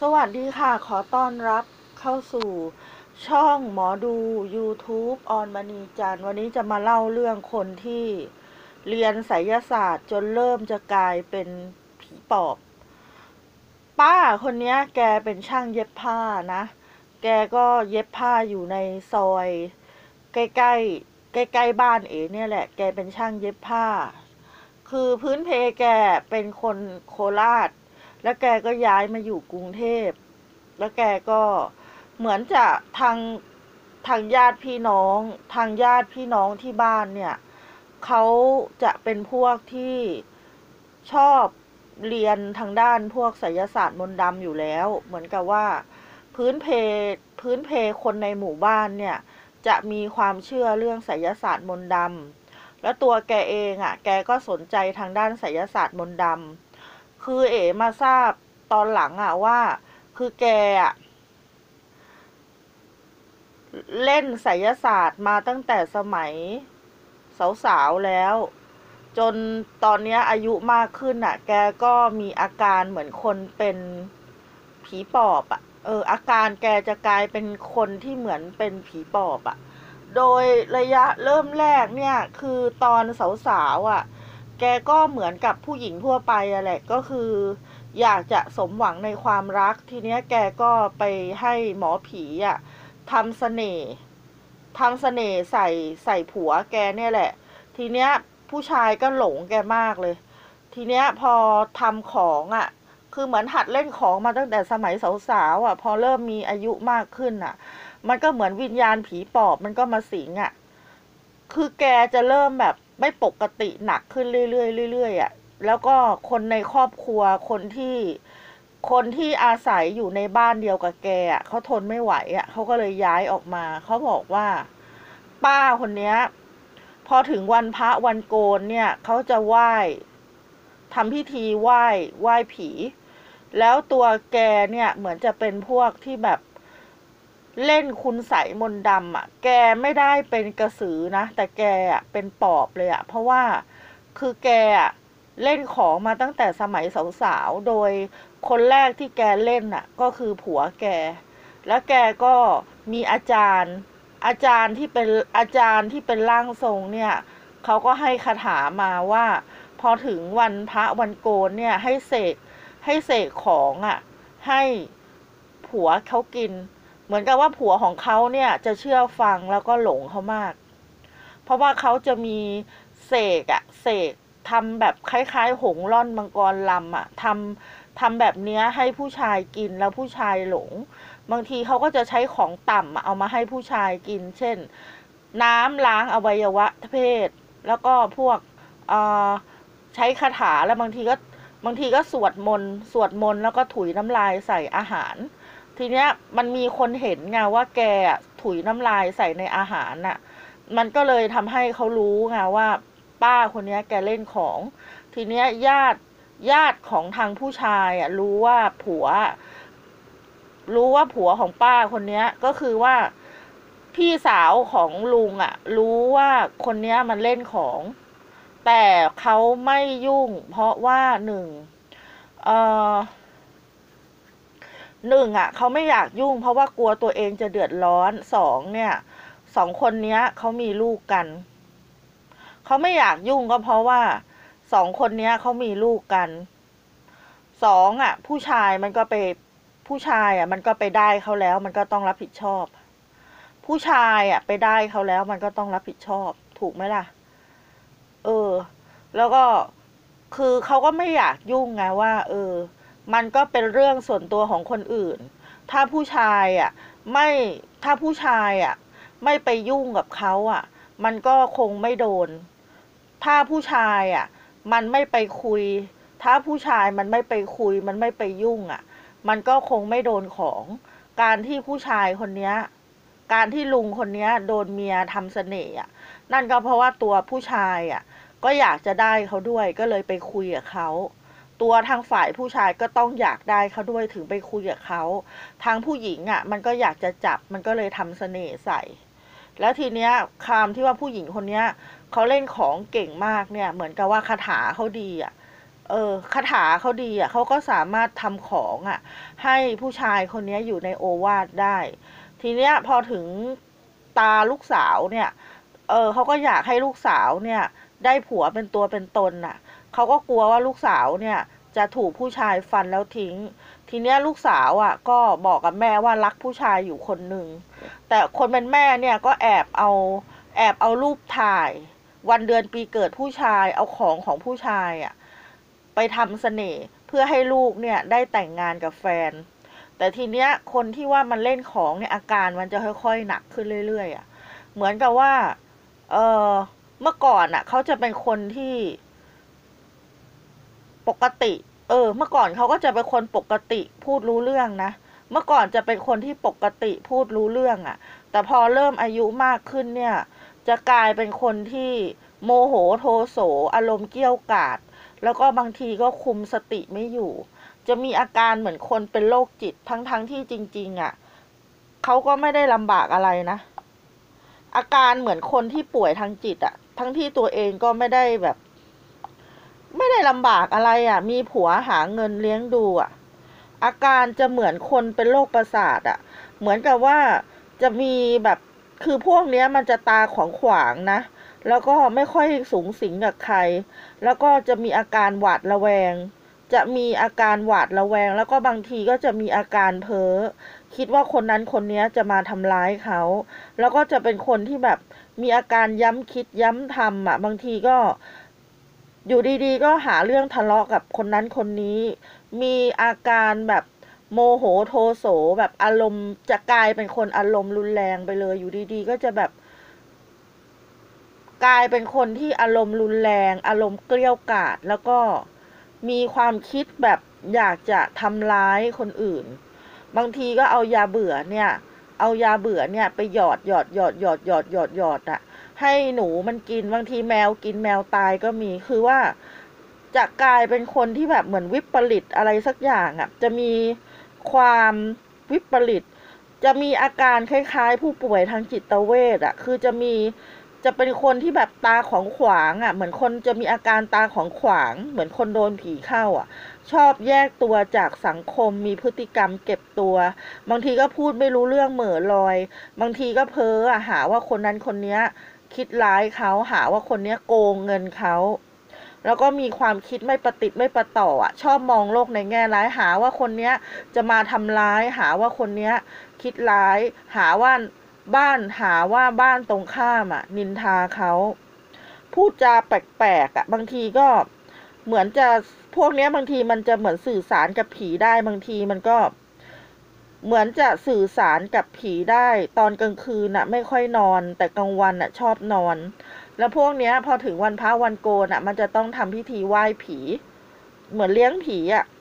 วัสดีค่ะขอต้อนรับเข้าสู่ช่องหมอดู YouTube ออนมณีจันทร์วันนี้จะมาเล่าเรื่องคนที่เรียนไสยศาสตร์จนเริ่มจะกลายเป็นผีปอบป้าคนนี้แกเป็นช่างเย็บผ้านะแกก็เย็บผ้าอยู่ในซอยใกล้ๆใกล้ๆบ้านเนี่ยแหละแกเป็นช่างเย็บผ้าคือพื้นเพแกเป็นคนโคราชแล้วแกก็ย้ายมาอยู่กรุงเทพ แล้วแกก็เหมือนจะทางญาติพี่น้องทางญาติพี่น้องที่บ้านเนี่ยเขาจะเป็นพวกที่ชอบเรียนทางด้านพวกไสยศาสตร์มนต์ดำอยู่แล้วเหมือนกับว่าพื้นเพพื้นเพคนในหมู่บ้านเนี่ยจะมีความเชื่อเรื่องไสยศาสตร์มนต์ดำแล้วตัวแกเองอ่ะแกก็สนใจทางด้านไสยศาสตร์มนต์ดำคือมาทราบตอนหลังอ่ะว่า คือแกอะเล่นไสยศาสตร์มาตั้งแต่สมัยสาวๆแล้วจนตอนนี้อายุมากขึ้นอ่ะแกก็มีอาการเหมือนคนเป็นผีปอบอ่ะอาการแกจะกลายเป็นคนที่เหมือนเป็นผีปอบอ่ะโดยระยะเริ่มแรกเนี่ยคือตอนสาวๆอ่ะแกก็เหมือนกับผู้หญิงทั่วไปอะแหละก็คืออยากจะสมหวังในความรักทีเนี้ยแกก็ไปให้หมอผีอ่ะ ทำเสน่ห์ใส่ผัวแกเนี่ยแหละทีเนี้ยผู้ชายก็หลงแกมากเลยทีเนี้ยพอทำของอ่ะคือเหมือนหัดเล่นของมาตั้งแต่สมัยสาวๆอ่ะพอเริ่มมีอายุมากขึ้นอ่ะมันก็เหมือนวิญญาณผีปอบมันก็มาสิงอ่ะคือแกจะเริ่มแบบไม่ปกติหนักขึ้นเรื่อยๆเรื่อยๆอ่ะแล้วก็คนในครอบครัวคนที่อาศัยอยู่ในบ้านเดียวกับแกอ่ะเขาทนไม่ไหวอ่ะเขาก็เลยย้ายออกมาเขาบอกว่าป้าคนเนี้ยพอถึงวันพระวันโกนเนี่ยเขาจะไหว้ทำพิธีไหว้ผีแล้วตัวแกเนี่ยเหมือนจะเป็นพวกที่แบบเล่นคุณไสยมนต์ดำอ่ะแกไม่ได้เป็นกระสือนะแต่แกอ่ะเป็นปอบเลยอ่ะเพราะว่าคือแกอ่ะเล่นของมาตั้งแต่สมัยสาวๆโดยคนแรกที่แกเล่นอ่ะก็คือผัวแกแล้วแกก็มีอาจารย์ที่เป็นร่างทรงเนี่ยเขาก็ให้คาถามาว่าพอถึงวันพระวันโกนเนี่ยให้เสกของอ่ะให้ผัวเขากินเหมือนกับว่าผัวของเขาเนี่ยจะเชื่อฟังแล้วก็หลงเขามากเพราะว่าเขาจะมีเสกทำแบบคล้ายๆหงส์ล่อนมังกรลำอ่ะทำแบบเนี้ยให้ผู้ชายกินแล้วผู้ชายหลงบางทีเขาก็จะใช้ของต่ำเอามาให้ผู้ชายกินเช่นน้ำล้างอวัยวะเพศแล้วก็พวกเอ่อใช้คาถาแล้วบางทีก็สวดมนต์แล้วก็ถุยน้ำลายใส่อาหารทีเนี้ยมันมีคนเห็นไงว่าแกถุยน้ำลายใส่ในอาหารน่ะมันก็เลยทำให้เขารู้ไงว่าป้าคนนี้แกเล่นของทีเนี้ยญาติของทางผู้ชายรู้ว่าผัวของป้าคนนี้ก็คือว่าพี่สาวของลุงรู้ว่าคนนี้มันเล่นของแต่เขาไม่ยุ่งเพราะว่าเอ่อหนึ่งเขาไม่อยากยุ่งเพราะว่ากลัวตัวเองจะเดือดร้อนสองเนี่ย2 คนเนี้ยเขามีลูกกันเขาไม่อยากยุ่งก็เพราะว่า2 คนเนี้ยเขามีลูกกัน2ผู้ชายมันก็ไปได้เขาแล้วมันก็ต้องรับผิดชอบผู้ชายไปได้เขาแล้วมันก็ต้องรับผิดชอบถูกไหมล่ะเออแล้วก็คือเขาก็ไม่อยากยุ่งไงว่ามันก็เป็นเรื่องส่วนตัวของคนอื่นถ้าผู้ชายไม่ถ้าผู้ชายไม่ไปยุ่งกับเขามันก็คงไม่โดนถ้าผู้ชายมันไม่ไปคุยถ้าผู้ชายมันไม่ไปคุยมันไม่ไปยุ่งมันก็คงไม่โดนของการที่ผู้ชายคนเนี้ยการที่ลุงคนเนี้ยโดนเมียทำเสน่ห์นั่นก็เพราะว่าตัวผู้ชายก็อยากจะได้เขาด้วยก็เลยไปคุยกับเขาตัวทางฝ่ายผู้ชายก็ต้องอยากได้เขาด้วยถึงไปคุยกับเขาทางผู้หญิงมันก็อยากจะจับมันก็เลยทำเสน่ห์ใส่แล้วทีเนี้ยคำที่ว่าผู้หญิงคนเนี้ยเขาเล่นของเก่งมากเนี่ยเหมือนกับว่าคาถาเขาดีคาถาเขาดีอ่ะเขาก็สามารถทำของอ่ะให้ผู้ชายคนนี้อยู่ในโอวาทได้ทีเนี้ยพอถึงตาลูกสาวเนี่ยเขาก็อยากให้ลูกสาวเนี่ยได้ผัวเป็นตัวเป็นตนน่ะเขาก็กลัวว่าลูกสาวเนี่ยจะถูกผู้ชายฟันแล้วทิ้งทีเนี้ยลูกสาวอ่ะก็บอกกับแม่ว่ารักผู้ชายอยู่คนหนึ่งแต่คนเป็นแม่เนี่ยก็แอบเอารูปถ่ายวันเดือนปีเกิดผู้ชายเอาของผู้ชายอ่ะไปทำเสน่ห์เพื่อให้ลูกเนี่ยได้แต่งงานกับแฟนแต่ทีเนี้ยคนที่ว่ามันเล่นของเนี่ยอาการมันจะค่อยๆหนักขึ้นเรื่อยๆอ่ะเหมือนกับว่าเออเมื่อก่อนอ่ะเขาจะเป็นคนที่ปกติเมื่อก่อนเขาก็จะเป็นคนปกติพูดรู้เรื่องนะเมื่อก่อนจะเป็นคนที่ปกติพูดรู้เรื่องอ่ะแต่พอเริ่มอายุมากขึ้นเนี่ยจะกลายเป็นคนที่โมโหโทโสอารมณ์เกี้ยวกาดแล้วก็บางทีก็คุมสติไม่อยู่จะมีอาการเหมือนคนเป็นโรคจิตทั้งที่จริงๆอ่ะเขาก็ไม่ได้ลำบากอะไรนะอาการเหมือนคนที่ป่วยทางจิตอ่ะทั้งที่ตัวเองก็ไม่ได้ลำบากอะไรอ่ะมีผัวหาเงินเลี้ยงดูอ่ะอาการจะเหมือนคนเป็นโรคประสาทอ่ะเหมือนกับว่าจะมีแบบคือพวกเนี้ยมันจะตาขวางนะแล้วก็ไม่ค่อยสูงสิงกับใครแล้วก็จะมีอาการหวาดระแวงจะมีอาการหวาดระแวงแล้วก็บางทีก็จะมีอาการเพ้อคิดว่าคนนั้นคนนี้จะมาทำร้ายเขาแล้วก็จะเป็นคนที่แบบมีอาการย้ำคิดย้ำทำอ่ะบางทีก็อยู่ดีๆก็หาเรื่องทะเลาะกับคนนั้นคนนี้มีอาการแบบโมโหโทโสแบบอารมณ์จะกลายเป็นคนอารมณ์รุนแรงไปเลยอยู่ดีๆก็จะแบบกลายเป็นคนที่อารมณ์รุนแรงอารมณ์เกรี้ยวกราดแล้วก็มีความคิดแบบอยากจะทำร้ายคนอื่นบางทีก็เอายาเบื่อเนี่ยไปหยอดอ่ะให้หนูมันกินบางทีแมวกินแมวตายก็มีคือว่าจะกลายเป็นคนที่แบบเหมือนวิปริตอะไรสักอย่างอ่ะจะมีความวิปริตจะมีอาการคล้ายๆผู้ป่วยทางจิตเวชอ่ะคือจะเป็นคนที่แบบตาของขวางอ่ะเหมือนคนจะมีอาการตาของขวางเหมือนคนโดนผีเข้าอ่ะชอบแยกตัวจากสังคมมีพฤติกรรมเก็บตัวบางทีก็พูดไม่รู้เรื่องเหม่อลอยบางทีก็เพ้ออ่ะหาว่าคนนั้นคนนี้คิดร้ายเขาหาว่าคนนี้โกงเงินเขาแล้วก็มีความคิดไม่ประติดไม่ประต่ออ่ะชอบมองโลกในแง่ร้ายหาว่าคนเนี้ยจะมาทำร้ายหาว่าคนเนี้ยคิดร้ายหาว่าบ้านตรงข้ามอ่ะนินทาเขาพูดจาแปลกๆอ่ะบางทีก็เหมือนจะพวกเนี้ยบางทีมันจะเหมือนสื่อสารกับผีได้บางทีมันก็เหมือนจะสื่อสารกับผีได้ตอนกลางคืนน่ะไม่ค่อยนอนแต่กลางวันน่ะชอบนอนแล้วพวกเนี้ยพอถึงวันพระวันโกนอ่ะมันจะต้องทำพิธีไหว้ผีเหมือนเลี้ยงผีอ่ะ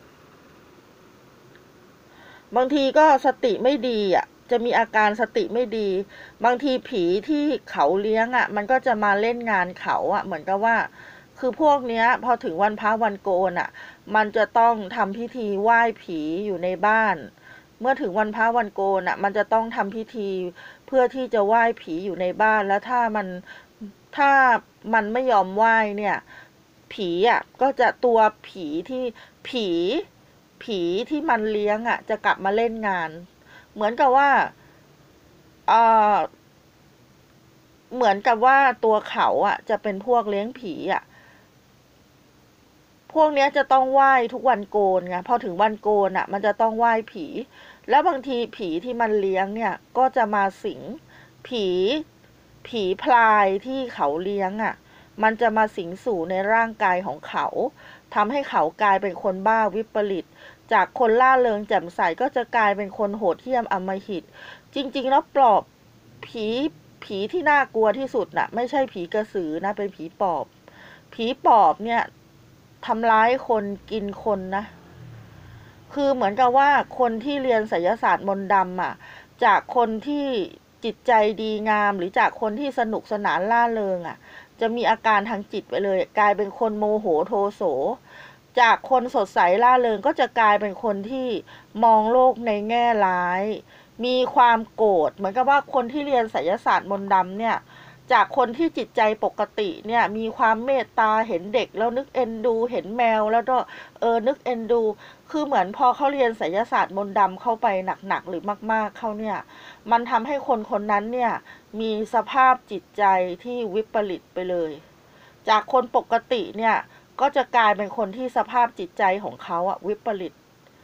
บางทีก็สติไม่ดีอ่ะจะมีอาการสติไม่ดีบางทีผีที่เขาเลี้ยงอ่ะมันก็จะมาเล่นงานเขาอ่ะเหมือนกับว่าคือพวกเนี้ยพอถึงวันพระวันโกนอ่ะมันจะต้องทำพิธีไหว้ผีอยู่ในบ้านเมื่อถึงวันพระวันโกนอ่ะมันจะต้องทำพิธีเพื่อที่จะไหว้ผีอยู่ในบ้านแล้วถ้ามันไม่ยอมไหว้เนี่ยผีอ่ะก็จะตัวผีผีที่มันเลี้ยงอ่ะจะกลับมาเล่นงานเหมือนกับว่าเออเหมือนกับว่าตัวเขาอ่ะจะเป็นพวกเลี้ยงผีอ่ะพวกเนี้ยจะต้องไหว้ทุกวันโกนไงพอถึงวันโกนอ่ะมันจะต้องไหว้ผีแล้วบางทีผีที่มันเลี้ยงเนี่ยก็จะมาสิงผีผีพลายที่เขาเลี้ยงอ่ะมันจะมาสิงสู่ในร่างกายของเขาทำให้เขากลายเป็นคนบ้าวิปริตจากคนล่าเริงแจ่มใสก็จะกลายเป็นคนโหดเหี้ยมอำมหิตจริงๆแล้วปลอบผีผีที่น่ากลัวที่สุดน่ะไม่ใช่ผีกระสือนะเป็นผีปอบผีปอบเนี่ยทำร้ายคนกินคนนะคือเหมือนกับว่าคนที่เรียนไสยศาสตร์มนต์ดำอ่ะจากคนที่จิตใจดีงามหรือจากคนที่สนุกสนานล่าเริงอ่ะจะมีอาการทางจิตไปเลยกลายเป็นคนโมโหโทโสจากคนสดใสล่าเริงก็จะกลายเป็นคนที่มองโลกในแง่ร้ายมีความโกรธเหมือนกับว่าคนที่เรียนไสยศาสตร์มนต์ดำเนี่ยจากคนที่จิตใจปกติเนี่ยมีความเมตตาเห็นเด็กแล้วนึกเอ็นดูเห็นแมวแล้วก็นึกเอ็นดูคือเหมือนพอเขาเรียนไสยศาสตร์มนต์ดำเข้าไปหนักๆหรือมากๆเขาเนี่ยมันทำให้คนคนนั้นเนี่ยมีสภาพจิตใจที่วิปริตไปเลยจากคนปกติเนี่ยก็จะกลายเป็นคนที่สภาพจิตใจของเขาอะวิปริต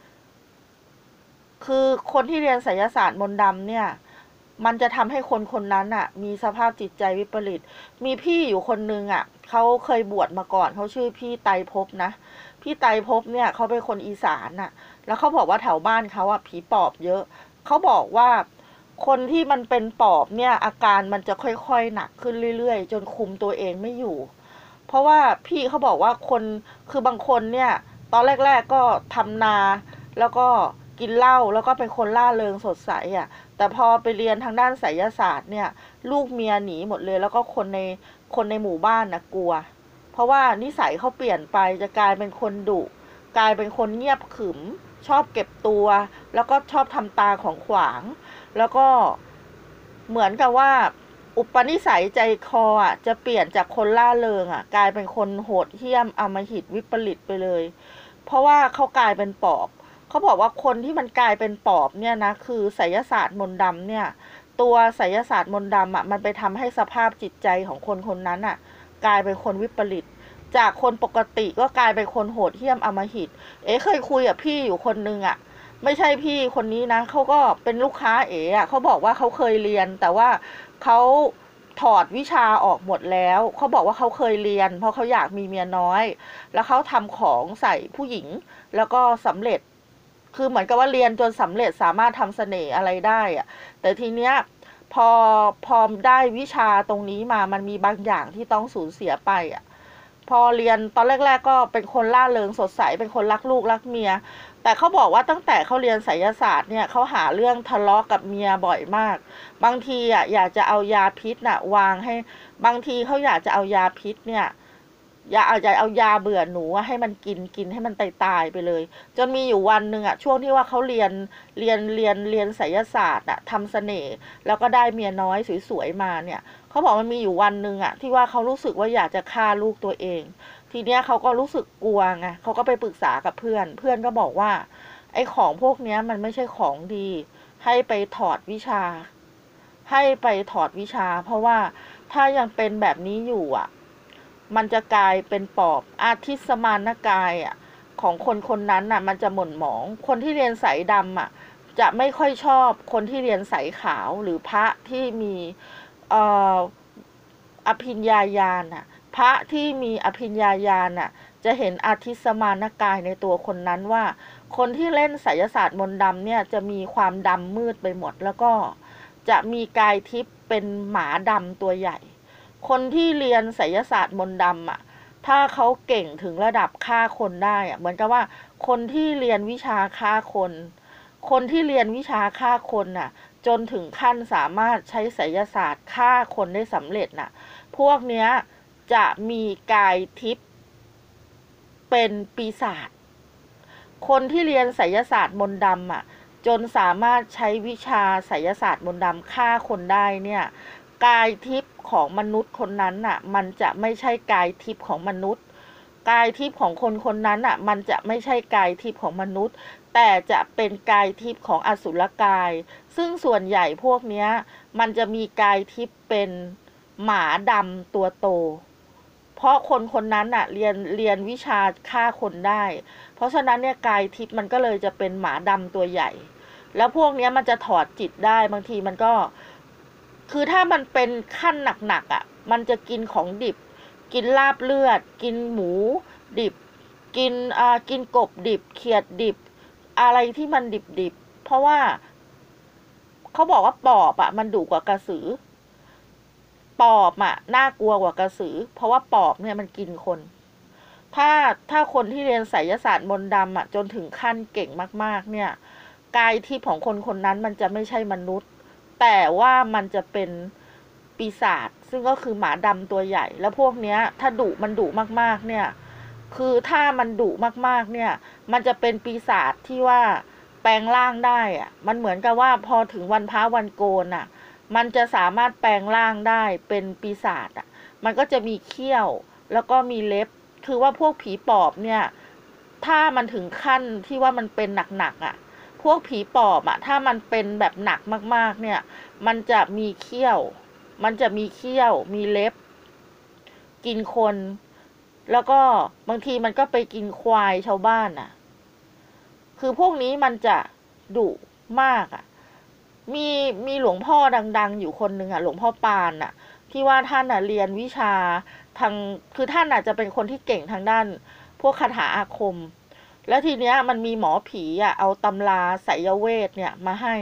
คือคนที่เรียนไสยศาสตร์มนต์ดำเนี่ยมันจะทำให้คนคนนั้นอ่ะมีสภาพจิตใจวิปริตมีพี่อยู่คนนึงอ่ะเขาเคยบวชมาก่อนเขาชื่อพี่ไตรภพนะพี่ไตรภพเนี่ยเขาเป็นคนอีสานอ่ะแล้วเขาบอกว่าแถวบ้านเขาอ่ะผีปอบเยอะเขาบอกว่าคนที่มันเป็นปอบเนี่ยอาการมันจะค่อยๆหนักขึ้นเรื่อยๆจนคุมตัวเองไม่อยู่เพราะว่าพี่เขาบอกว่าคนคือบางคนเนี่ยตอนแรกๆก็ทำนาแล้วก็กินเหล้าแล้วก็เป็นคนร่าเริงสดใสอ่ะแต่พอไปเรียนทางด้านไสยศาสตร์เนี่ยลูกเมียหนีหมดเลยแล้วก็คนในหมู่บ้านนะกลัวเพราะว่านิสัยเขาเปลี่ยนไปจะกลายเป็นคนดุกลายเป็นคนเงียบขรึมชอบเก็บตัวแล้วก็ชอบทำตาของขวางแล้วก็เหมือนกับว่าอุปนิสัยใจคออ่ะจะเปลี่ยนจากคนล่าเริงอ่ะกลายเป็นคนโหดเหี้ยมอำมหิตวิปริตไปเลยเพราะว่าเขากลายเป็นปอบเขาบอกว่าคนที่มันกลายเป็นปอบเนี่ยนะคือไสยศาสตร์มนต์ดำเนี่ยตัวไสยศาสตร์มนต์ดำอ่ะมันไปทำให้สภาพจิตใจของคนคนนั้นอ่ะกลายเป็นคนวิปริตจากคนปกติก็กลายเป็นคนโหดเหี้ยมอำมหิตเคยคุยกับพี่อยู่คนนึงอ่ะไม่ใช่พี่คนนี้นะเขาก็เป็นลูกค้าอ่ะเขาบอกว่าเขาเคยเรียนแต่ว่าเขาถอดวิชาออกหมดแล้วเขาบอกว่าเขาเคยเรียนเพราะเขาอยากมีเมียน้อยแล้วเขาทำของใส่ผู้หญิงแล้วก็สำเร็จคือเหมือนกับว่าเรียนจนสำเร็จสามารถทำเสน่ห์อะไรได้อะแต่ทีเนี้ยพอพอได้วิชาตรงนี้มามันมีบางอย่างที่ต้องสูญเสียไปอ่ะพอเรียนตอนแรกๆก็เป็นคนร่าเริงสดใสเป็นคนรักลูกรักเมียแต่เขาบอกว่าตั้งแต่เขาเรียนไสยศาสตร์เนี่ยเขาหาเรื่องทะเลาะกับเมียบ่อยมากบางทีอ่ะอยากจะเอายาพิษน่ะวางให้บางทีเขาอยากจะเอายาพิษเนี่ยเอายาเบื่อหนูให้มันกินให้มันตายไปเลยจนมีอยู่วันหนึ่งอ่ะช่วงที่ว่าเขาเรียนไสยศาสตร์อ่ะทำเสน่ห์แล้วก็ได้เมียน้อยสวยๆมาเนี่ยเขาบอกมันมีอยู่วันหนึ่งอ่ะที่ว่าเขารู้สึกว่าอยากจะฆ่าลูกตัวเองทีเนี้ยเขาก็รู้สึกกลัวไงเขาก็ไปปรึกษากับเพื่อนเพื่อนก็บอกว่าไอ้ของพวกเนี้ยมันไม่ใช่ของดีให้ไปถอดวิชาให้ไปถอดวิชาเพราะว่าถ้ายังเป็นแบบนี้อยู่อ่ะมันจะกลายเป็นปอบอาทิสมานกายอ่ะของคนคนนั้นน่ะมันจะหม่นหมองคนที่เรียนสายดำอ่ะจะไม่ค่อยชอบคนที่เรียนสายขาวหรือพระที่มีเอ่ออภิญญาญาณน่ะพระที่มีอภิญญาญาณน่ะจะเห็นอาทิสมานกายในตัวคนนั้นว่าคนที่เล่นไสยศาสตร์มนต์ดำเนี่ยจะมีความดำมืดไปหมดแล้วก็จะมีกายทิพย์เป็นหมาดำตัวใหญ่คนที่เรียนไสยศาสตร์มนต์ดำอ่ะถ้าเขาเก่งถึงระดับฆ่าคนได้อ่ะเหมือนกับว่าคนที่เรียนวิชาฆ่าคนคนที่เรียนวิชาฆ่าคนน่ะจนถึงขั้นสามารถใช้ไสยศาสตร์ฆ่าคนได้สำเร็จน่ะพวกเนี้ยจะมีกายทิพย์เป็นปีศาจคนที่เรียนไสยศาสตร์มนต์ดำอ่ะจนสามารถใช้วิชาไสยศาสตร์มนต์ดำฆ่าคนได้เนี่ยกายทิพย์ของมนุษย์คนนั้นน่ะมันจะไม่ใช่กายทิพย์ของมนุษย์กายทิพย์ของคนคนนั้นน่ะมันจะไม่ใช่กายทิพย์ของมนุษย์แต่จะเป็นกายทิพย์ของอสุรกายซึ่งส่วนใหญ่พวกเนี้ยมันจะมีกายทิพย์เป็นหมาดำตัวโตเพราะคนคนนั้นน่ะเรียนวิชาฆ่าคนได้เพราะฉะนั้นเนี่ยกายทิพย์มันก็เลยจะเป็นหมาดำตัวใหญ่แล้วพวกเนี้ยมันจะถอดจิตได้บางทีมันก็คือถ้ามันเป็นขั้นหนักๆอ่ะมันจะกินของดิบกินลาบเลือดกินหมูดิบกินกบดิบเขียดดิบอะไรที่มันดิบๆเพราะว่าเขาบอกว่าปอบอ่ะมันดุกว่ากระสือปอบอ่ะน่ากลัวกว่ากระสือเพราะว่าปอบเนี่ยมันกินคนถ้าถ้าคนที่เรียนไสยศาสตร์มนต์ดำอ่ะจนถึงขั้นเก่งมากๆเนี่ยกายทิพย์ของคนคนนั้นมันจะไม่ใช่มนุษย์แต่ว่ามันจะเป็นปีศาจซึ่งก็คือหมาดำตัวใหญ่แล้วพวกเนี้ยถ้ามันดุมากๆเนี่ยคือถ้ามันดุมากๆเนี่ยมันจะเป็นปีศาจที่ว่าแปลงร่างได้อ่ะมันเหมือนกับว่าพอถึงวันพระวันโกนอ่ะมันจะสามารถแปลงร่างได้เป็นปีศาจอ่ะมันก็จะมีเขี้ยวแล้วก็มีเล็บคือว่าพวกผีปอบเนี่ยถ้ามันถึงขั้นที่ว่ามันเป็นหนักๆอ่ะพวกผีปอบอ่ะถ้ามันเป็นแบบหนักมากๆเนี่ยมันจะมีเขี้ยวมีเล็บกินคนแล้วก็บางทีมันก็ไปกินควายชาวบ้านอ่ะคือพวกนี้มันจะดุมากอ่ะมีมีหลวงพ่อดังๆอยู่คนหนึ่งอ่ะหลวงพ่อปานอ่ะที่ว่าท่านอ่ะเรียนวิชาทางคือท่านอาจจะเป็นคนที่เก่งทางด้านพวกคาถาอาคมแล้วทีเนี้ยมันมีหมอผีอ่ะเอาตำราไสยเวทเนี่ยมาให้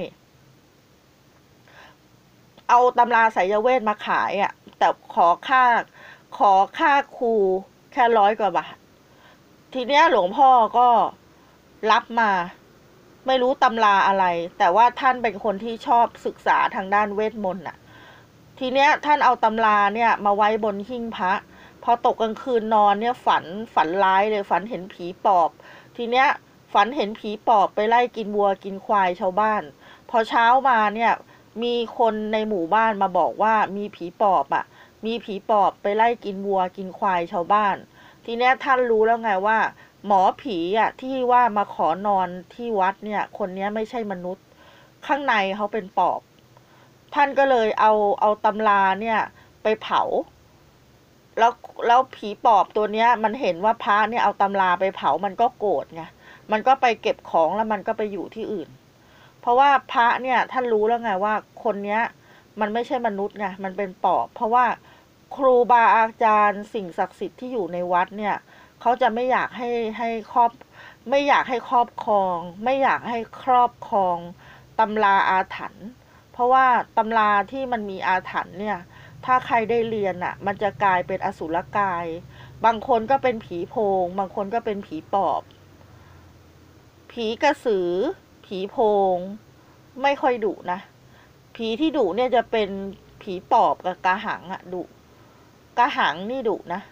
เอาตำราไสยเวทมาขายอ่ะแต่ขอค่าครูแค่100 กว่าบาททีเนี้ยหลวงพ่อก็รับมาไม่รู้ตำราอะไรแต่ว่าท่านเป็นคนที่ชอบศึกษาทางด้านเวทมนต์น่ะทีเนี้ยท่านเอาตำราเนี่ยมาไว้บนหิ้งพระพอตกกลางคืนนอนเนี่ยฝันร้ายเลยฝันเห็นผีปอบทีเนี้ยฝันเห็นผีปอบไปไล่กินวัวกินควายชาวบ้านพอเช้ามาเนี่ยมีคนในหมู่บ้านมาบอกว่ามีผีปอบอ่ะมีผีปอบไปไล่กินวัวกินควายชาวบ้านทีเนี้ยท่านรู้แล้วไงว่าหมอผีอ่ะที่ว่ามาขอนอนที่วัดเนี่ยคนเนี้ยไม่ใช่มนุษย์ข้างในเขาเป็นปอบท่านก็เลยเอาตำราเนี่ยไปเผาแล้วแล้วผีปอบตัวเนี้ยมันเห็นว่าพระเนี่ยเอาตำราไปเผามันก็โกรธไงมันก็ไปเก็บของแล้วมันก็ไปอยู่ที่อื่นเพราะว่าพระเนี่ยท่านรู้แล้วไงว่าคนเนี้ยมันไม่ใช่มนุษย์ไงมันเป็นปอบเพราะว่าครูบาอาจารย์สิ่งศักดิ์สิทธิ์ที่อยู่ในวัดเนี่ยเขาจะไม่อยากให้ครอบไม่อยากให้ครอบครองไม่อยากให้ครอบครองตำราอาถรรพ์เพราะว่าตำราที่มันมีอาถรรพ์เนี่ยถ้าใครได้เรียนอ่ะมันจะกลายเป็นอสุรกายบางคนก็เป็นผีโพงบางคนก็เป็นผีปอบผีกระสือผีโพงไม่ค่อยดุนะผีที่ดุเนี่ยจะเป็นผีปอบกับกระหังอะดุกระหังนี่ดุนะ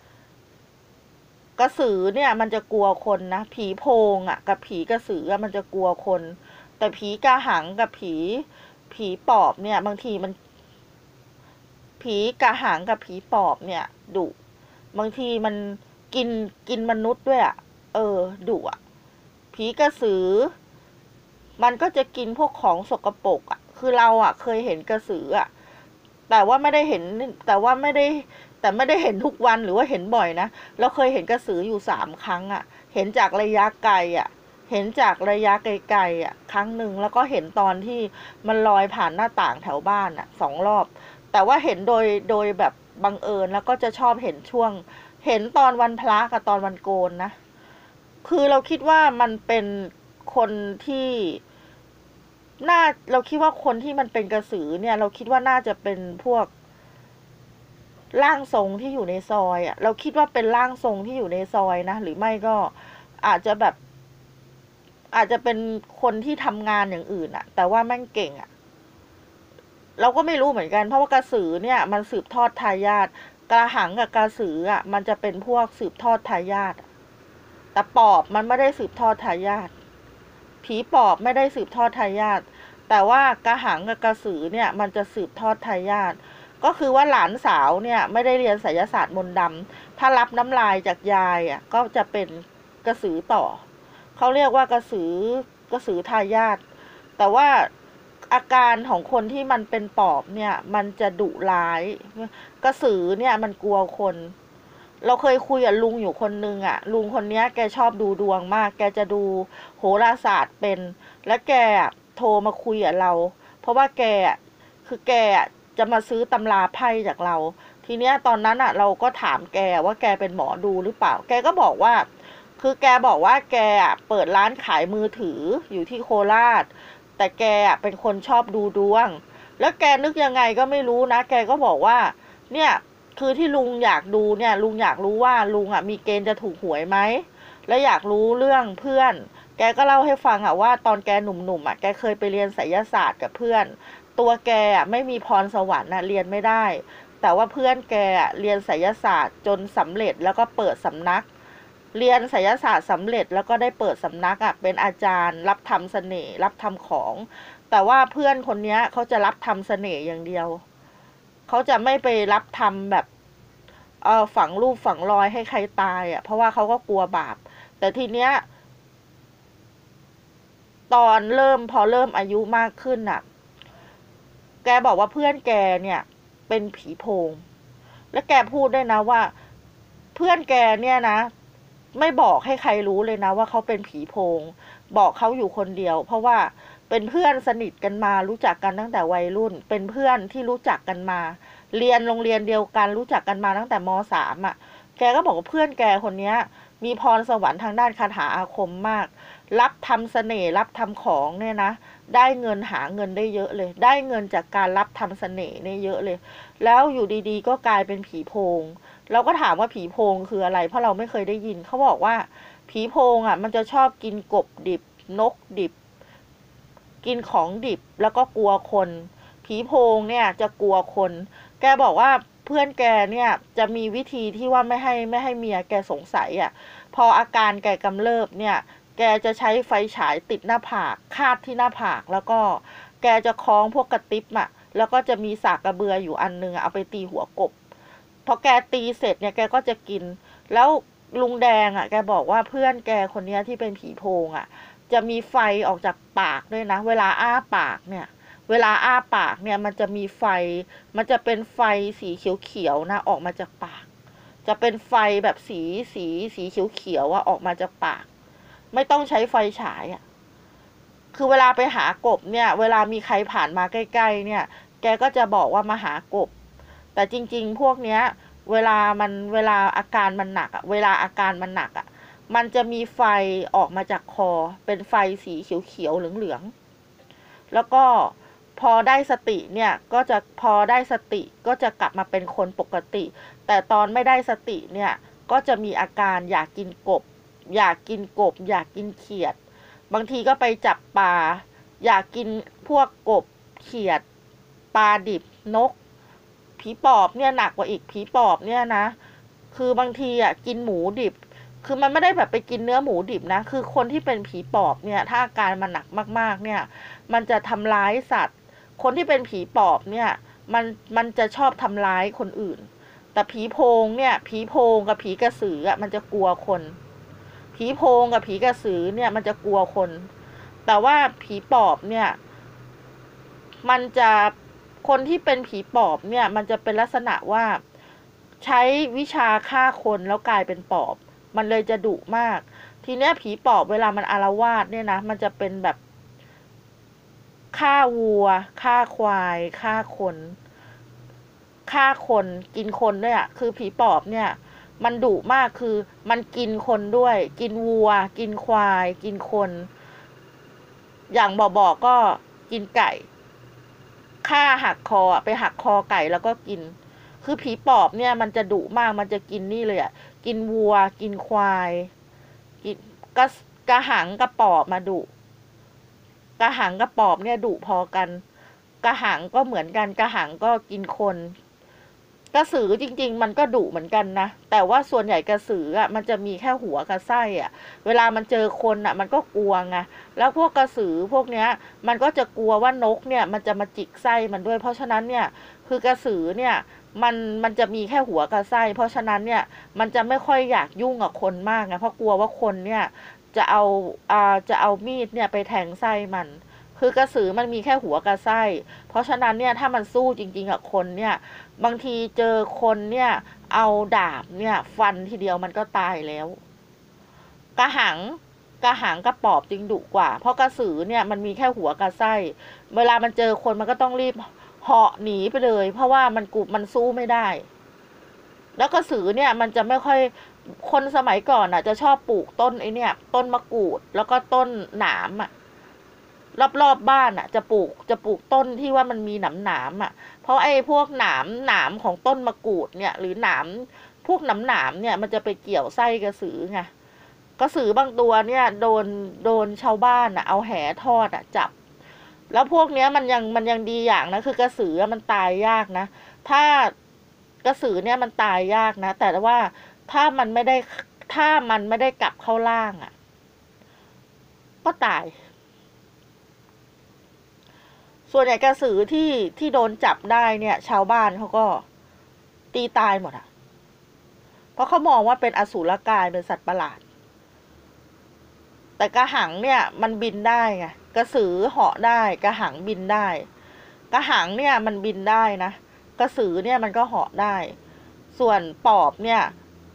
กระสือเนี่ยมันจะกลัวคนนะผีโพงอะกับผีกระสือมันจะกลัวคนแต่ผีกระหังกับผีปอบเนี่ยบางทีมันผีกระหังกับผีปอบเนี่ยดุบางทีมันกินมนุษย์ด้วยอะดุอะผีกระสือมันก็จะกินพวกของสกปรกอ่ะคือเราอ่ะเคยเห็นกระสืออ่ะแต่ว่าไม่ได้เห็นแต่ว่าไม่ได้แต่ไม่ได้เห็นทุกวันหรือว่าเห็นบ่อยนะเราเคยเห็นกระสืออยู่3 ครั้งอ่ะเห็นจากระยะไกลอ่ะเห็นจากระยะไกลๆอ่ะครั้งหนึ่งแล้วก็เห็นตอนที่มันลอยผ่านหน้าต่างแถวบ้านอ่ะ2 รอบแต่ว่าเห็นโดยแบบบังเอิญแล้วก็จะชอบเห็นช่วงเห็นตอนวันพระกับตอนวันโกนนะคือเราคิดว่ามันเป็นคนที่น่าเราคิดว่าคนที่มันเป็นกระสือเนี่ยเราคิดว่าน่าจะเป็นพวกร่างทรงที่อยู่ในซอยอ่ะเราคิดว่าเป็นร่างทรงที่อยู่ในซอยนะหรือไม่ก็อาจจะแบบอาจจะเป็นคนที่ทำงานอย่างอื่นอ่ะแต่ว่าแม่งเก่งอ่ะเราก็ไม่รู้เหมือนกันเพราะว่ากระสือเนี่ยมันสืบทอดทายาทกระหังกับกระสืออ่ะมันจะเป็นพวกสืบทอดทายาทแต่ปอบมันไม่ได้สืบทอดทายาทผีปอบไม่ได้สืบทอดทายาทแต่ว่ากระหังกับกระสือเนี่ยมันจะสืบทอดทายาทก็คือว่าหลานสาวเนี่ยไม่ได้เรียนไสยศาสตร์มนต์ดำถ้ารับน้ำลายจากยายอ่ะก็จะเป็นกระสือต่อเขาเรียกว่ากระสือทายาทแต่ว่าอาการของคนที่มันเป็นปอบเนี่ยมันจะดุร้ายกระสือเนี่ยมันกลัวคนเราเคยคุยกับลุงอยู่คนนึงอ่ะลุงคนนี้แกชอบดูดวงมากแกจะดูโหราศาสตร์เป็นและแกโทรมาคุยกับเราเพราะว่าแกคือแกจะมาซื้อตำราไพ่จากเราทีเนี้ยตอนนั้นอ่ะเราก็ถามแกว่าแกเป็นหมอดูหรือเปล่าแกก็บอกว่าคือแกบอกว่าแกเปิดร้านขายมือถืออยู่ที่โคราชแต่แกเป็นคนชอบดูดวงแล้วแกนึกยังไงก็ไม่รู้นะแกก็บอกว่าเนี่ยคือที่ลุงอยากดูเนี่ยลุงอยากรู้ว่าลุงมีเกณฑ์จะถูกหวยไหมและอยากรู้เรื่องเพื่อนแกก็เล่าให้ฟังว่าตอนแกหนุ่มๆแกเคยไปเรียนไสยศาสตร์กับเพื่อนตัวแกไม่มีพรสวรรค์เรียนไม่ได้แต่ว่าเพื่อนแกเรียนไสยศาสตร์จนสำเร็จแล้วก็เปิดสำนักเรียนไสยศาสตร์สำเร็จแล้วก็ได้เปิดสำนักเป็นอาจารย์รับทำเสน่ห์รับทำของ แต่ว่าเพื่อนคนนี้เขาจะรับทำเสน่ห์อย่างเดียวเขาจะไม่ไปรับทำแบบฝังรูปฝังรอยให้ใครตายเพราะว่าเขาก็กลัวบาปแต่ทีเนี้ยตอนพอเริ่มอายุมากขึ้นแกบอกว่าเพื่อนแกเนี่ยเป็นผีโพงและแกพูดด้วยนะว่าเพื่อนแกเนี่ยนะไม่บอกให้ใครรู้เลยนะว่าเขาเป็นผีโพงบอกเขาอยู่คนเดียวเพราะว่าเป็นเพื่อนสนิทกันมารู้จักกันตั้งแต่วัยรุ่นเป็นเพื่อนที่รู้จักกันมาเรียนโรงเรียนเดียวกันรู้จักกันมาตั้งแต่ม.3แกก็บอกว่าเพื่อนแกคนนี้มีพรสวรรค์ทางด้านคาถาอาคมมากรับทำเสน่ห์รับทำของเนี่ยนะได้เงินหาเงินได้เยอะเลยได้เงินจากการรับทำเสน่ห์เนี่ยเยอะเลยแล้วอยู่ดีๆก็กลายเป็นผีโพงเราก็ถามว่าผีโพงคืออะไรเพราะเราไม่เคยได้ยินเขาบอกว่าผีโพงมันจะชอบกินกบดิบนกดิบกินของดิบแล้วก็กลัวคนผีโพงเนี่ยจะกลัวคนแกบอกว่าเพื่อนแกเนี่ยจะมีวิธีที่ว่าไม่ให้เมียแกสงสัยพออาการแกกำเริบเนี่ยแกจะใช้ไฟฉายติดหน้าผากคาดที่หน้าผากแล้วก็แกจะคล้องพวกกระติบแล้วก็จะมีสากกระเบืออยู่อันนึงเอาไปตีหัวกบพอแกตีเสร็จเนี่ยแกก็จะกินแล้วลุงแดงแกบอกว่าเพื่อนแกคนนี้ที่เป็นผีโพงจะมีไฟออกจากปากด้วยนะเวลาอ้าปากเนี่ยมันจะมีไฟมันจะเป็นไฟสีเขียวๆนะออกมาจากปากจะเป็นไฟแบบสีเขียวออกมาจากปากไม่ต้องใช้ไฟฉายคือเวลาไปหากบเนี่ยเวลามีใครผ่านมาใกล้ๆเนี่ยแกก็จะบอกว่ามาหากบแต่จริงๆพวกเนี้ยเวลาอาการมันหนักมันจะมีไฟออกมาจากคอเป็นไฟสีเขียวๆเหลืองๆแล้วก็พอได้สติเนี่ยก็จะกลับมาเป็นคนปกติแต่ตอนไม่ได้สติเนี่ยก็จะมีอาการอยากกินกบอยากกินเขียดบางทีก็ไปจับปลาอยากกินพวกกบเขียดปลาดิบนกผีปอบเนี่ยหนักกว่าอีกผีปอบเนี่ยนะคือบางทีกินหมูดิบคือมันไม่ได้แบบไปกินเนื้อหมูดิบนะคือคนที่เป็นผีปอบเนี่ยถ้าอาการมันหนักมากๆเนี่ยมันจะทำร้ายสัตว์คนที่เป็นผีปอบเนี่ยมันจะชอบทำร้ายคนอื่นแต่ผีโพงกับผีกระสือมันจะกลัวคนผีโพงกับผีกระสือเนี่ยมันจะกลัวคนแต่ว่าผีปอบเนี่ยมันจะคนที่เป็นผีปอบเนี่ยมันจะเป็นลักษณะว่าใช้วิชาฆ่าคนแล้วกลายเป็นปอบมันเลยจะดุมากทีเนี้ยผีปอบเวลามันอาละวาดเนี่ยนะมันจะเป็นแบบฆ่าวัวฆ่าควายฆ่าคนกินคนด้วยคือผีปอบเนี่ยมันดุมากคือมันกินคนด้วยกินวัวกินควายกินคนอย่างบอกก็กินไก่ฆ่าหักคอไปหักคอไก่แล้วก็กินคือผีปอบเนี่ยมันจะดุมากมันจะกินนี่เลยกินวัวกินควายกินกระหังกระปอบมาดุกระหังกระปอบเนี่ยดุพอกันกระหังก็เหมือนกันกระหังก็กินคนกระสือจริงๆมันก็ดุเหมือนกันนะแต่ว่าส่วนใหญ่กระสือมันจะมีแค่หัวกับไส้เวลามันเจอคนมันก็กลัวไงแล้วพวกกระสือพวกเนี้ยมันก็จะกลัวว่านกเนี่ยมันจะมาจิกไส้มันด้วยเพราะฉะนั้นเนี่ยคือกระสือเนี่ยมันจะมีแค่หัวกับไส้เพราะฉะนั้นเนี่ยมันจะไม่ค่อยอยากยุ่งกับคนมากไงเพราะกลัวว่าคนเนี่ยจะเอามีดเนี่ยไปแทงไส้มันคือกระสือมันมีแค่หัวกับไส้เพราะฉะนั้นเนี่ยถ้ามันสู้จริงๆกับคนเนี่ยบางทีเจอคนเนี่ยเอาดาบเนี่ยฟันทีเดียวมันก็ตายแล้วกระหังกระปอบจริงดุกว่าเพราะกระสือเนี่ยมันมีแค่หัวกับไส้เวลามันเจอคนมันก็ต้องรีบเหาะหนีไปเลยเพราะว่ามันสู้ไม่ได้แล้วกระสือเนี่ยมันจะไม่ค่อยคนสมัยก่อนจะชอบปลูกต้นต้นมะกรูดแล้วก็ต้นหนามรอบบ้านจะปลูกต้นที่ว่ามันมีหนามเพราะไอ้พวกหนามของต้นมะกรูดเนี่ยหรือหนามพวกหนามเนี่ยมันจะไปเกี่ยวไส้กระสือไงกระสือบางตัวเนี่ยโดนชาวบ้านเอาแหทอดจับแล้วพวกเนี้ยมันยังดีอย่างนะคือกระสือมันตายยากนะถ้ากระสือเนี่ยมันตายยากนะแต่ว่าถ้ามันไม่ได้ถ้ามันไม่ได้กลับเข้าร่างก็ตาย ส่วนใหญ่กระสือที่โดนจับได้เนี่ย ชาวบ้านเขาก็ตีตายหมดเพราะเขามองว่าเป็นอสูรกายเป็นสัตว์ประหลาด แต่กระหังเนี่ยมันบินได้ไงกระสือเหาะได้กระหังบินได้กระหังเนี่ยมันบินได้นะกระสือเนี่ยมันก็เหาะได้ ส่วนปอบเนี่ย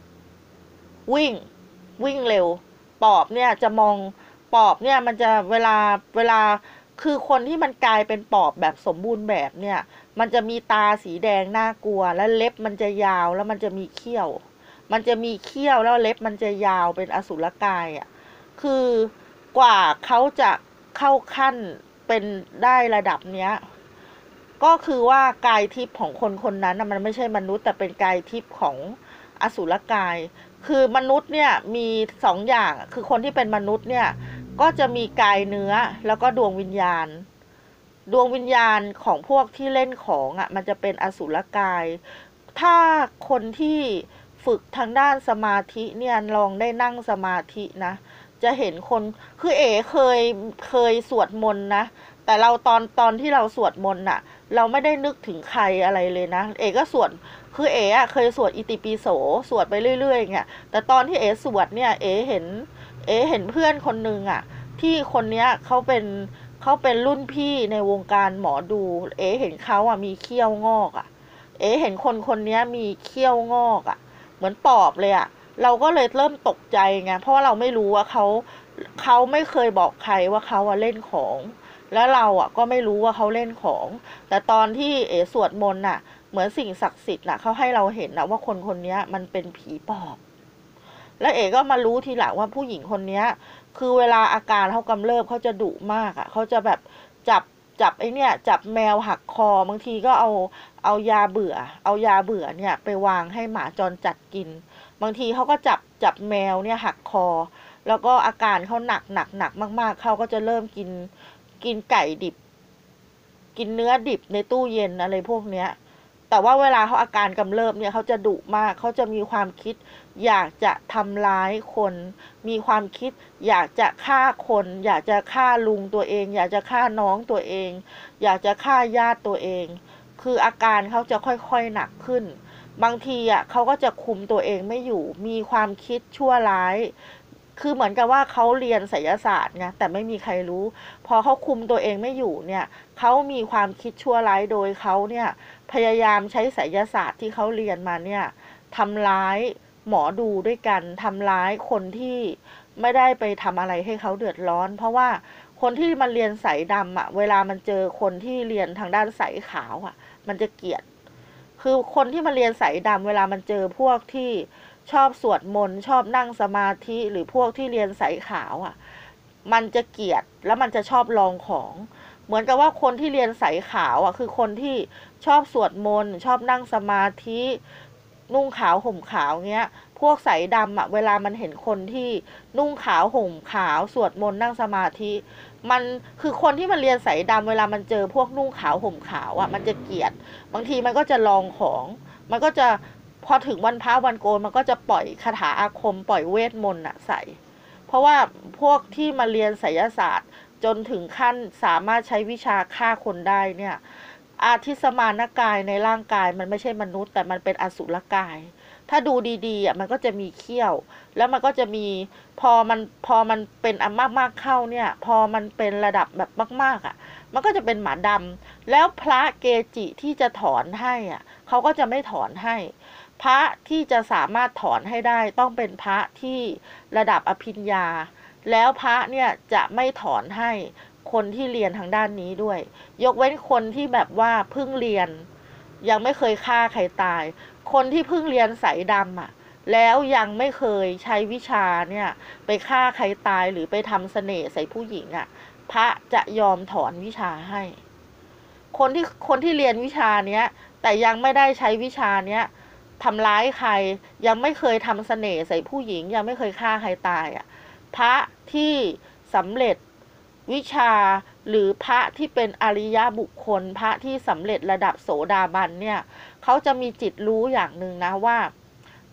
วิ่งเร็วปอบเนี่ยจะมองปอบเนี่ยมันจะเวลาคือคนที่มันกลายเป็นปอบแบบสมบูรณ์แบบเนี่ยมันจะมีตาสีแดงน่ากลัวและเล็บมันจะยาวแล้วมันจะมีเขี้ยวแล้วเล็บมันจะยาวเป็นอสูรกายคือกว่าเขาจะเข้าขั้นเป็นได้ระดับเนี้ยก็คือว่ากายทิพย์ของคนคนนั้นมันไม่ใช่มนุษย์แต่เป็นกายทิพย์ของอสูรกายคือมนุษย์เนี่ยมี2 อย่างคือคนที่เป็นมนุษย์เนี่ยก็จะมีกายเนื้อแล้วก็ดวงวิญญาณของพวกที่เล่นของมันจะเป็นอสูรกายถ้าคนที่ฝึกทางด้านสมาธิเนี่ยลองได้นั่งสมาธินะจะเห็นคนคือเคยสวดมนต์นะแต่เราตอนที่เราสวดมนต์เราไม่ได้นึกถึงใครอะไรเลยนะก็สวดคือเคยสวดอิติปิโสสวดไปเรื่อยๆเงี้ยแต่ตอนที่สวดเนี่ยเห็นเพื่อนคนนึงที่คนเนี้ยเขาเป็นรุ่นพี่ในวงการหมอดูเห็นเขามีเขี้ยวงอกเห็นคนนี้มีเขี้ยวงอกเหมือนปอบเลยเราก็เลยเริ่มตกใจไงเพราะว่าเราไม่รู้ว่าเขาไม่เคยบอกใครว่าเขาเล่นของแล้วเราก็ไม่รู้ว่าเขาเล่นของแต่ตอนที่สวดมนต์เหมือนสิ่งศักดิ์สิทธิ์เขาให้เราเห็นว่าคนนี้มันเป็นผีปอบแล้วก็มารู้ทีหลังว่าผู้หญิงคนนี้คือเวลาอาการเขากำเริบเขาจะดุมากเขาจะแบบจับจับแมวหักคอบางทีก็เอายาเบื่อเนี่ยไปวางให้หมาจรจัดกินบางทีเขาก็จับแมวเนี่ยหักคอแล้วก็อาการเขาหนักมากๆเขาก็จะเริ่มกินไก่ดิบกินเนื้อดิบในตู้เย็นอะไรพวกเนี้ยแต่ว่าเวลาเขาอาการกำเริบเนี่ยเขาจะดุมากเขาจะมีความคิดอยากจะทำร้ายคนมีความคิดอยากจะฆ่าคนอยากจะฆ่าลุงตัวเองอยากจะฆ่าน้องตัวเองอยากจะฆ่าญาติตัวเองคืออาการเขาจะค่อยๆหนักขึ้นบางทีเขาก็จะคุมตัวเองไม่อยู่มีความคิดชั่วร้ายคือเหมือนกับว่าเขาเรียนไสยศาสตร์ไงแต่ไม่มีใครรู้พอเขาคุมตัวเองไม่อยู่เนี่ยเขามีความคิดชั่วร้ายโดยเขาเนี่ยพยายามใช้ไสยศาสตร์ที่เขาเรียนมาเนี่ยทำร้ายหมอดูด้วยกันทำร้ายคนที่ไม่ได้ไปทำอะไรให้เขาเดือดร้อนเพราะว่าคนที่มันเรียนสายดำเวลามันเจอคนที่เรียนทางด้านสายขาวมันจะเกลียดคือคนที่มาเรียนสายดำเวลามันเจอพวกที่ชอบสวดมนต์ชอบนั่งสมาธิหรือพวกที่เรียนสายขาวมันจะเกลียดแล้วมันจะชอบลองของเหมือนกับว่าคนที่เรียนสายขาวคือคนที่ชอบสวดมนต์ชอบนั่งสมาธินุ่งขาวห่มขาวเงี้ยพวกสายดำเวลามันเห็นคนที่นุ่งขาวห่มขาวสวดมนต์นั่งสมาธิมันคือคนที่มันเรียนสายดำเวลามันเจอพวกนุ่งขาวห่มขาวมันจะเกลียดบางทีมันก็จะลองของมันก็จะพอถึงวันพระวันโกนมันก็จะปล่อยคาถาอาคมปล่อยเวทมนต์ใส่เพราะว่าพวกที่มาเรียนไสยศาสตร์จนถึงขั้นสามารถใช้วิชาฆ่าคนได้เนี่ยอาทิสมานกายในร่างกายมันไม่ใช่มนุษย์แต่มันเป็นอสุรกายถ้าดูดีๆมันก็จะมีเขี้ยวแล้วมันก็จะมีพอมันเป็นมากๆเข้าเนี่ยพอมันเป็นระดับแบบมากๆมันก็จะเป็นหมาดำแล้วพระเกจิที่จะถอนให้เขาก็จะไม่ถอนให้พระที่จะสามารถถอนให้ได้ต้องเป็นพระที่ระดับอภิญญาแล้วพระเนี่ยจะไม่ถอนให้คนที่เรียนทางด้านนี้ด้วยยกเว้นคนที่แบบว่าเพิ่งเรียนยังไม่เคยฆ่าใครตายคนที่เพิ่งเรียนสายดำแล้วยังไม่เคยใช้วิชาเนี่ยไปฆ่าใครตายหรือไปทำเสน่ห์ใส่ผู้หญิงพระจะยอมถอนวิชาให้คนที่เรียนวิชาเนี้ยแต่ยังไม่ได้ใช้วิชาเนี้ยทำร้ายใครยังไม่เคยทำเสน่ห์ใส่ผู้หญิงยังไม่เคยฆ่าใครตายพระที่สำเร็จวิชาหรือพระที่เป็นอริยบุคคลพระที่สำเร็จระดับโสดาบันเนี่ยเขาจะมีจิตรู้อย่างหนึ่งนะว่า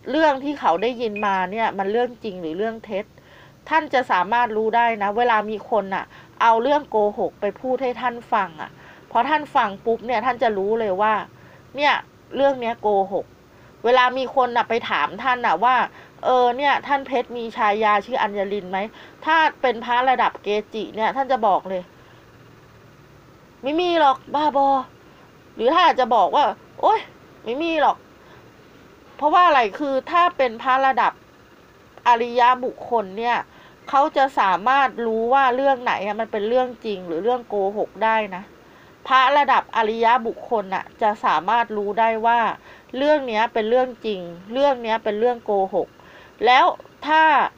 เรื่องที่เขาได้ยินมาเนี่ยมันเรื่องจริงหรือเรื่องเท็จท่านจะสามารถรู้ได้นะเวลามีคนอ่ะเอาเรื่องโกหกไปพูดให้ท่านฟังอ่ะพอท่านฟังปุ๊บเนี่ยท่านจะรู้เลยว่าเนี่ยเรื่องเนี้ยโกหกเวลามีคนอ่ะไปถามท่านอ่ะว่าเนี่ยท่านเพชรมีชายาชื่ออัญญลินไหมถ้าเป็นพระระดับเกจิเนี่ยท่านจะบอกเลยไม่มีหรอกบ้าบอหรือถ้าอาจจะบอกว่าโอ๊ยไม่มีหรอกเพราะว่าอะไรคือถ้าเป็นพระระดับอริยบุคคลเนี่ยเขาจะสามารถรู้ว่าเรื่องไหนมันเป็นเรื่องจริงหรือเรื่องโกหกได้นะพระระดับอริยบุคคลน่ะจะสามารถรู้ได้ว่าเรื่องนี้เป็นเรื่องจริงเรื่องนี้เป็นเรื่องโกหกแล้วถ้า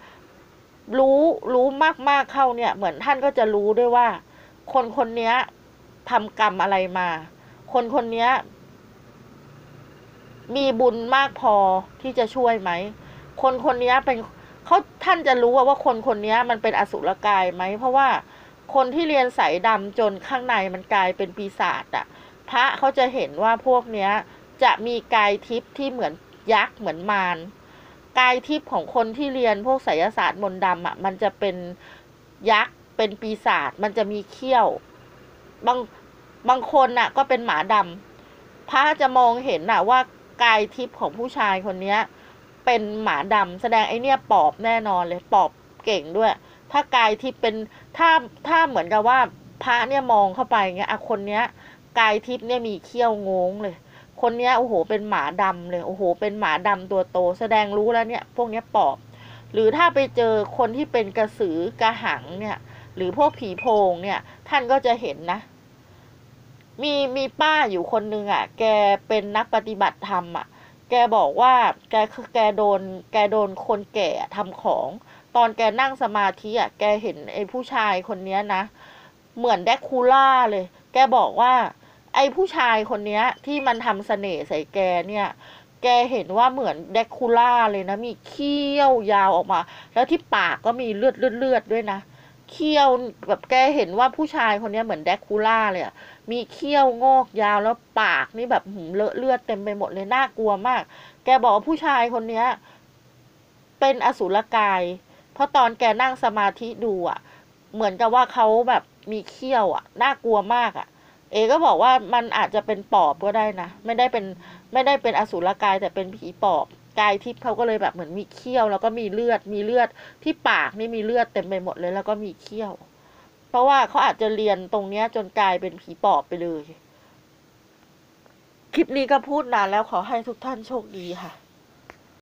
รู้มากๆเข้าเนี่ยเหมือนท่านก็จะรู้ด้วยว่าคนคนนี้ทำกรรมอะไรมาคนคนนี้มีบุญมากพอที่จะช่วยไหมคนคนนี้เป็นท่านจะรู้ว่าคนคนนี้มันเป็นอสุรกายไหมเพราะว่าคนที่เรียนสายดำจนข้างในมันกลายเป็นปีศาจอ่ะพระเขาจะเห็นว่าพวกเนี้ยจะมีกายทิพย์ที่เหมือนยักษ์เหมือนมารกายทิพย์ของคนที่เรียนพวกไสยศาสตร์มนต์ดำอ่ะมันจะเป็นยักษ์เป็นปีศาจมันจะมีเขี้ยวบางบางคนน่ะก็เป็นหมาดำพระจะมองเห็นน่ะว่ากายทิพย์ของผู้ชายคนนี้เป็นหมาดำแสดงไอเนี่ยปอบแน่นอนเลยปอบเก่งด้วยถ้ากายทิพย์เป็นถ้าเหมือนกับว่าพระเนี่ยมองเข้าไปเงี้ยคนเนี้ยกายทิพย์เนี่ยมีเขี้ยวงงเลยคนเนี้ยโอ้โหเป็นหมาดำเลยโอ้โหเป็นหมาดำตัวโตแสดงรู้แล้วเนี่ยพวกเนี้ยปอบหรือถ้าไปเจอคนที่เป็นกระสือกระหังเนี่ยหรือพวกผีโพงเนี่ยท่านก็จะเห็นนะมีป้าอยู่คนนึงอ่ะแกเป็นนักปฏิบัติธรรมอ่ะแกบอกว่าแกโดนคนแก่ทำของตอนแกนั่งสมาธิอ่ะแกเห็นไอ้ผู้ชายคนนี้นะเหมือนแดคูล่าเลยแกบอกว่าไอ้ผู้ชายคนนี้ที่มันทำเสน่ห์ใส่แกเนี่ยแกเห็นว่าเหมือนแดคูล่าเลยนะมีเขี้ยวยาวออกมาแล้วที่ปากก็มีเลือดด้วยนะเขี้ยวแบบแกเห็นว่าผู้ชายคนนี้เหมือนแดคูล่าเลยอะ มีเขี้ยวงอกยาวแล้วปากนี่แบบเลอะเลือดเต็มไปหมดเลยน่ากลัวมากแกบอกว่าผู้ชายคนนี้เป็นอสุรกายเพราะตอนแกนั่งสมาธิดูอ่ะเหมือนกับว่าเขาแบบมีเขี้ยวอ่ะน่ากลัวมากอ่ะเอก็บอกว่ามันอาจจะเป็นปอบก็ได้นะไม่ได้เป็นอสุรกายแต่เป็นผีปอบกายทิพย์เขาก็เลยแบบเหมือนมีเขี้ยวแล้วก็มีเลือดที่ปากนี่มีเลือดเต็มไปหมดเลยแล้วก็มีเขี้ยว เพราะว่าเขาอาจจะเรียนตรงเนี้ยจนกลายเป็นผีปอบไปเลย คลิปนี้ก็พูดนานแล้วขอให้ทุกท่านโชคดีค่ะ